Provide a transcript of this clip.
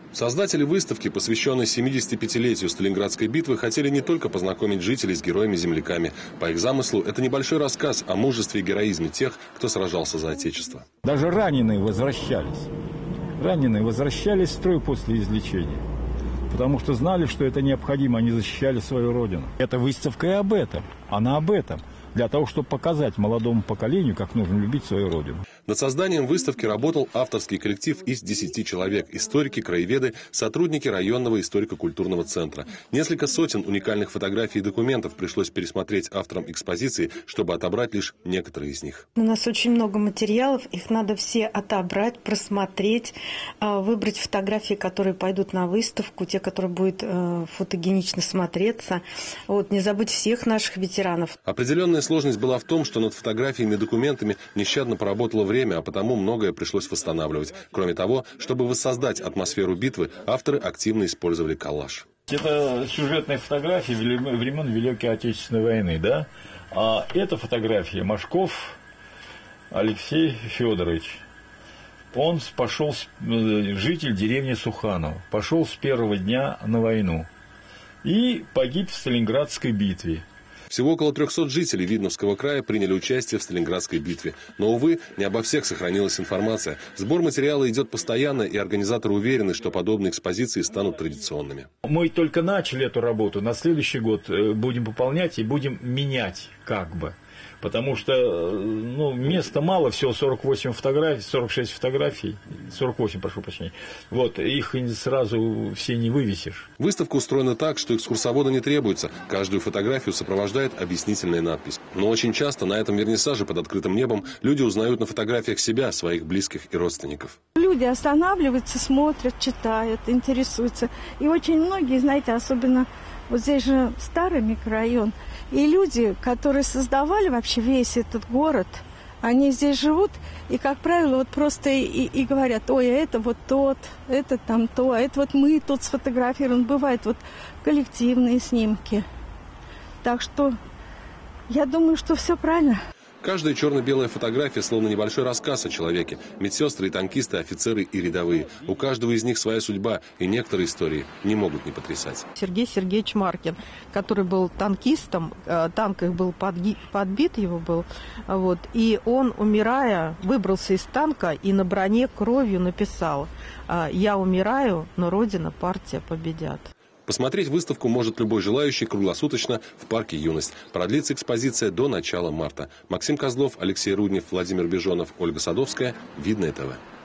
Создатели выставки, посвященной 75-летию Сталинградской битвы, хотели не только познакомить жителей с героями-земляками. По их замыслу, это небольшой рассказ о мужестве и героизме тех, кто сражался за Отечество. Даже раненые возвращались. Раненые возвращались в строй после излечения. Потому что знали, что это необходимо, они защищали свою родину. Эта выставка и об этом, она об этом. Для того, чтобы показать молодому поколению, как нужно любить свою родину. Над созданием выставки работал авторский коллектив из 10 человек. Историки, краеведы, сотрудники районного историко-культурного центра. Несколько сотен уникальных фотографий и документов пришлось пересмотреть авторам экспозиции, чтобы отобрать лишь некоторые из них. У нас очень много материалов, их надо все отобрать, просмотреть, выбрать фотографии, которые пойдут на выставку, те, которые будут фотогенично смотреться. Вот, не забыть всех наших ветеранов. Определенная сложность была в том, что над фотографиями и документами нещадно поработало время, а потому многое пришлось восстанавливать. Кроме того, чтобы воссоздать атмосферу битвы, авторы активно использовали коллаж. Это сюжетные фотографии времен Великой Отечественной войны, да? А эта фотография Машков Алексей Федорович. Он пошел, житель деревни Суханово, пошел с первого дня на войну и погиб в Сталинградской битве. Всего около 300 жителей Видновского края приняли участие в Сталинградской битве. Но, увы, не обо всех сохранилась информация. Сбор материала идет постоянно, и организаторы уверены, что подобные экспозиции станут традиционными. Мы только начали эту работу. На следующий год будем пополнять и будем менять как бы. Потому что места мало, всего 48 фотографий, 46 фотографий, 48, прошу прощения. Вот, их сразу все не вывесишь. Выставка устроена так, что экскурсовода не требуется. Каждую фотографию сопровождает объяснительная надпись. Но очень часто на этом вернисаже под открытым небом люди узнают на фотографиях себя, своих близких и родственников. Люди останавливаются, смотрят, читают, интересуются. И очень многие, знаете, особенно вот здесь же старый микрорайон, и люди, которые создавали вообще весь этот город, они здесь живут, и, как правило, вот просто и говорят: ой, а это вот тот, это там то, а это вот мы тут сфотографированы. Бывают вот коллективные снимки. Так что я думаю, что все правильно. Каждая черно-белая фотография словно небольшой рассказ о человеке. Медсестры и танкисты, офицеры и рядовые. У каждого из них своя судьба, и некоторые истории не могут не потрясать. Сергей Сергеевич Маркин, который был танкистом, танк их был подбит, его был, вот, и он, умирая, выбрался из танка и на броне кровью написал: «Я умираю, но Родина, партия победят». Посмотреть выставку может любой желающий круглосуточно в парке «Юность». Продлится экспозиция до начала марта. Максим Козлов, Алексей Руднев, Владимир Бежонов, Ольга Садовская. Видное ТВ.